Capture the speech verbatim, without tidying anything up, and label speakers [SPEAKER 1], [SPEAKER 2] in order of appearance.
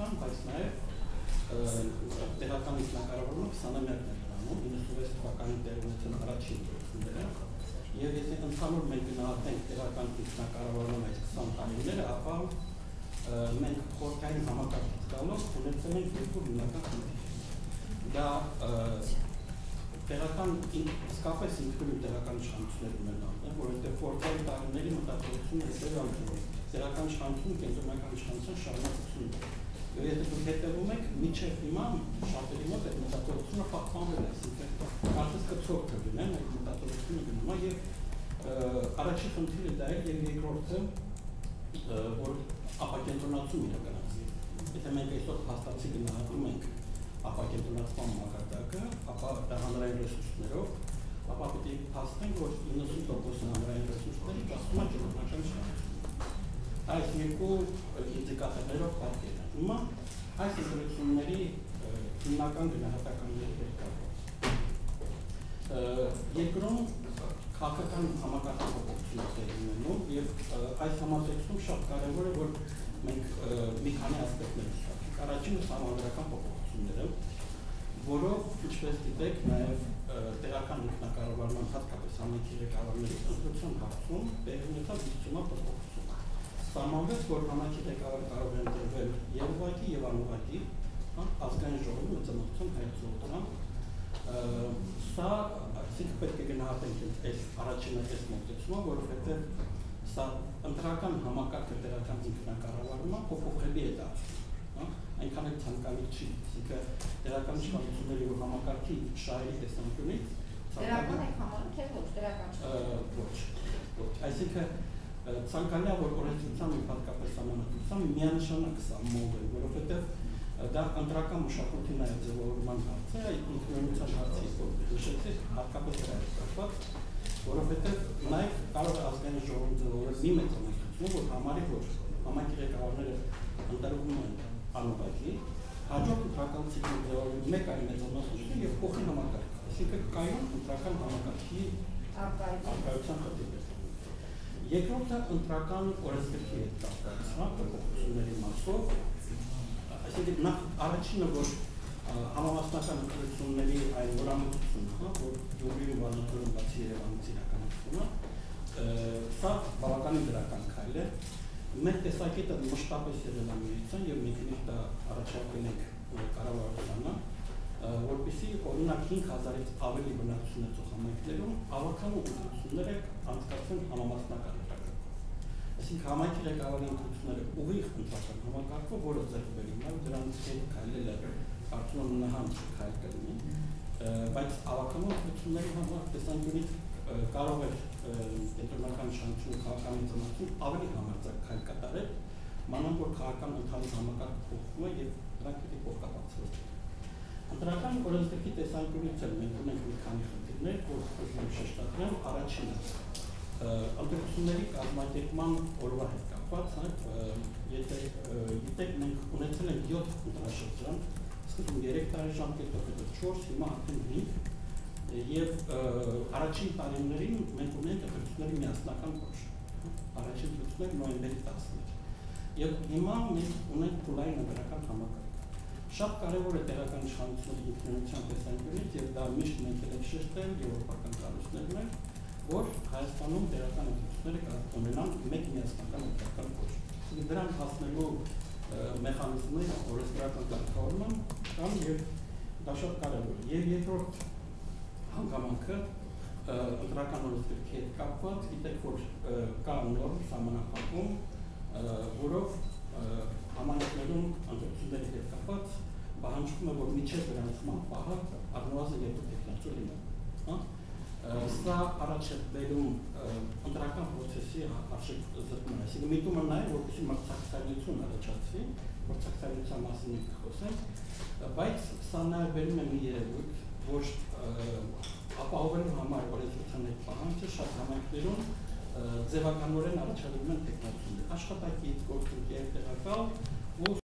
[SPEAKER 1] ինստիտուտան, բայց նաև տեղական ինքնակառավարումը քսանամյակներ դրանում, իննսունվեց թվականին տեղի ունեցան առաջին գործունները, եւ եթե ընդհանուր մենք գնահատենք տեղական ինքնակառավարման այս քսան տարիները, ապա մենք խորհրդային համակարգից գալով ունեցել ենք երկու հիմնական խնդիր։ Դա տեղական իսկապես ինքնուրույն տեղական իշխանություններ ունենալն է, որովհետև խորհրդային տարիների մտածողությունը հետևյալն է, տեղական իշխանությունը կենտրոնական իշխանության շարունակությունն է։ Եվ եթե դուք հետևում եք, մինչև հիմա շատերի մոտ այդ մտածողությունը պահպանվել է, այսինքն կարծես կցող կգնեն, այդ մտածողությունը գնում է եւ առաջին խնդիրը դա է եւ երկրորդը, որ ապակենտրոնացում իրականացվի։ Եթե մենք այսօր հաստատի գնահատում ենք ապակենտրոնացման մակարդակը, ապա դա հանրային ռեսուրսներով, ապա պետք է փաստենք, որ իննսուն տոկոս հանրային ռեսուրսների կազմում է կենտրոնական իշխանությունը։ Այս երկու ինդիկատորներով պատկեր են։ Հիմա այս ընտրությունների հիմնական գնահատականների հետ կապված։ Երկրում քաղաքական համակարգի փոփոխություններ են ունենում եւ այս համատեքստում շատ կարեւոր է, որ մենք մի քանի ասպեկտներ ունենք։ Առաջինը համանդրական փոփոխությունները, որով, ինչպես գիտեք, նաև տեղական ինքնակառավարման հատկապես համայնքի ղեկավարների ընտրության հարցում տեղի ունեցավ դիցիոնալ փոփոխություն։ Սահմանվեց, որ համայնքի ղեկավար կարող է ընտրվել եւ ուղղակի եւ անուղղակի, ազգային ժողովի մեծամասնություն հայցողությամբ։ Սա այսինքն պետք է գնահատենք այս առաջինը այս մոտեցումը, որովհետեւ սա ընտրական համակարգը տեղական ինքնակառավարումը փոփոխելի է դարձնում։ Այնքան էլ ցանկալի չի, այսինքն տեղական իշխանությունների ու համակարգի շահերի տեսանկյունից
[SPEAKER 2] տեղական եք համարում, թե ոչ տեղական
[SPEAKER 1] ոչ, ոչ, այսինքն ցանկալի է, որ օրենսդրությամբ եւ հատկապես համանadrությամբ միանշանակ սահմանվեն, որովհետեւ դա ընտրական մշակույթի նաև ձևավորման հարց է, այդ ինքնուրույնության հարցի նշեցիք հատկապես դա է կապված, որովհետեւ նաև կարող է ազգային ժողովը ձևավորել մի մեծամասնություն, որ համարի, որ համայնքի ղեկավարները ընտրվում են անուղղակի, հաջորդ ընտրական ցիկլը ձևավորել մեկ այլ մեծամասնություն եւ փոխի համակարգ, այսինքն կայուն ընտրական համակարգի արկայության խնդիր է։ Երկրորդը ընտրական օրենսգրքի հետ կապված փոփոխությունների մասով, այսինքն նախ առաջինը, որ համամասնական ընտրությունների այն նորամուծությունն, որ Գյումրիում վանաձորում բացի Երևանից իրականացվում է, սա բավականին դրական քայլ է։ Մեր տեսակետը մշտապես եղել է միության եւ մենք միշտ դա առաջարկել ենք կառավարությանը, որպեսզի օրինակ հինգ հազարից ավելի բնակչություն ունեցող համայնքներում ավականու ընտրությունները անցկացվեն համամասնական ընտրակարգով։ Այսինքն համայնքի ղեկավարի ընտրությունները ուղիղ ընտրական համակարգով, որը ձեռք բերվում է, դրանից հետ քայլելը կարծում եմ նահանջ քայլ կլինի, բայց ավականու ընտրությունների համար տեսանկյունից կարող է կենտրոնական իշխանությունը քաղաքական ինձնություն ավելի համարձակ քայլ կատարել, մանավանդ որ քաղաքական ընդհանուր համակարգը փոխվում է եւ դրանք պետք է փոխկապակցված լինեն։ Ընտրական օրենսգրքի տեսանկյունից էլ մենք ունենք մի քանի խնդիրներ, որ ուզում եմ շեշտադրեմ, առաջինը ընտրությունների կազմակերպման օրվա հետ կապված, եթե գիտեք, մենք ունեցել ենք յոթ ընտրաշրջան, սկզբում երեք տարի ժամկետով, հետո չորս, հիմա արդեն հինգ, եւ առաջին տարիներին մենք ունենք ընտրությունների միասնական կոչ, առաջին ընտրությունները նոյեմբերի տասն էր, եւ հիմա մենք ունենք փուլային ընտրական համակարգ։ Շատ կարևոր է տեղական իշխանությունների ինքնուրույնության տեսանկյունից եւ դա միշտ մենք ենք շեշտել եվրոպական կառույցներն են, որ Հայաստանում տեղական ընտրությունները ունենան մեկ միասնական ընտրական կոչ։ Դրան հասնելու մեխանիզմները օրենսդրական կարգավորման կան եւ դա շատ կարևոր է։ Եվ երկրորդ հանգամանքը ընտրական օրենսգրքի հետ կապված, գիտեք, որ կա նորմ սահմանափակում, որով համայնքներում ընտրությունների հետ կապված պահանջվում է, որ միջև գրանցման պահը առնվազն երկու տեխնացու լինի։ Սա առաջ է բերում ընտրական պրոցեսի արժեք զրկման, այսինքն միտումը նա է, որպեսզի մրցակցայնություն առաջացվի, մրցակցայնության մասին մենք կխոսենք, բայց սա նաև բերում է մի երևույթ, որ ապահովելու համար օրենսդրության այդ պահանջը շատ համայնքներում ձևականորեն առաջադրում են տեխնացուներ, աշխատակից, գործընկեր, տեղակալ ու